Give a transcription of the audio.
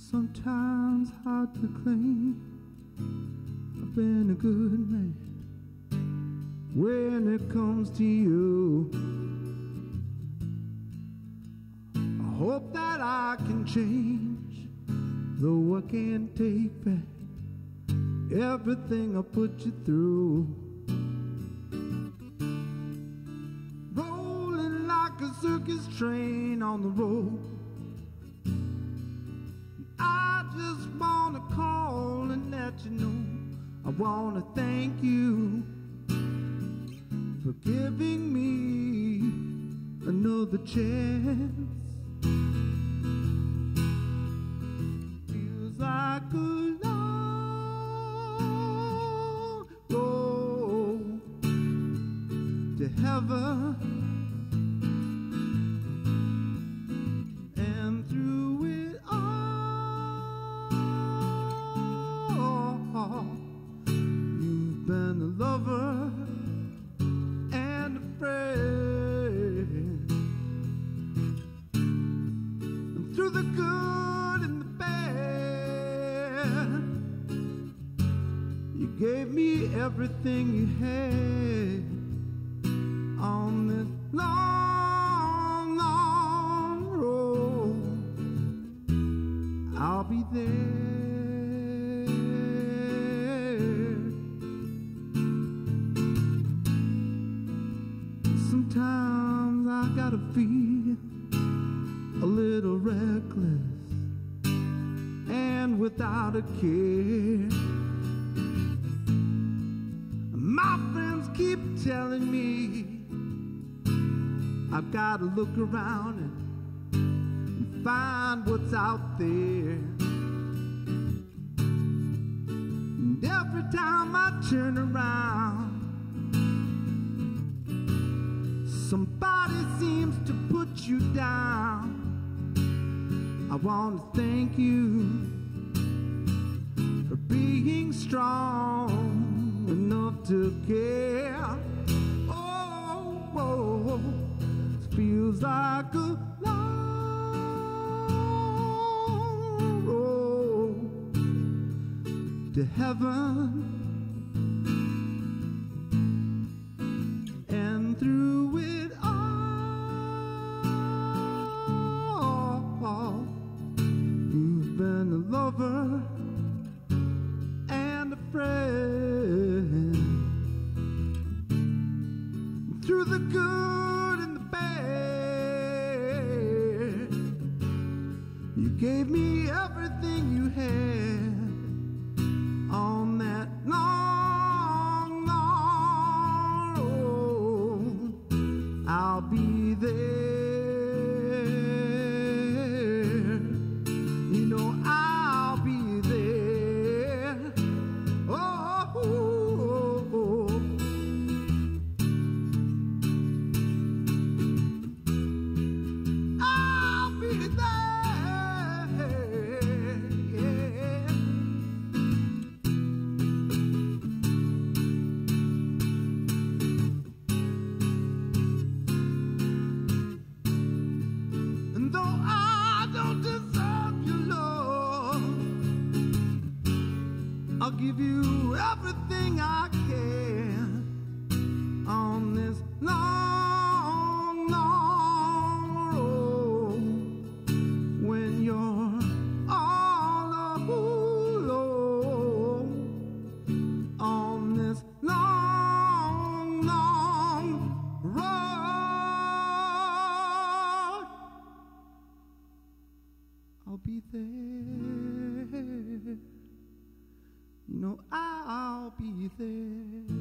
Sometimes hard to claim I've been a good man when it comes to you. I hope that I can change, though I can't take back everything I put you through. Rolling like a circus train on the road, I just wanna call and let you know I wanna thank you for giving me another chance. Feels like a long road to heaven, and through it all, you've been a lover and a friend. And through the good and the bad, you gave me everything you had on this long, long road. I'll be there. Sometimes I gotta feel a little reckless and without a care. My friends keep telling me I've gotta look around and find what's out there. And every time I turn around, somebody seems to put you down. I want to thank you for being strong enough to care. Oh, oh, it feels like a long road to heaven, and through it all, you've been a lover and a friend. Through the good and the bad, you gave me everything you had on that long, long road. I'll be there. You know I'll be there. Oh, oh, oh. I'll be there. Yeah. And though I don't deserve your love, I'll give you everything I can on this long, long road. When you're all alone on this long, long road, I'll be there. You know I'll be there.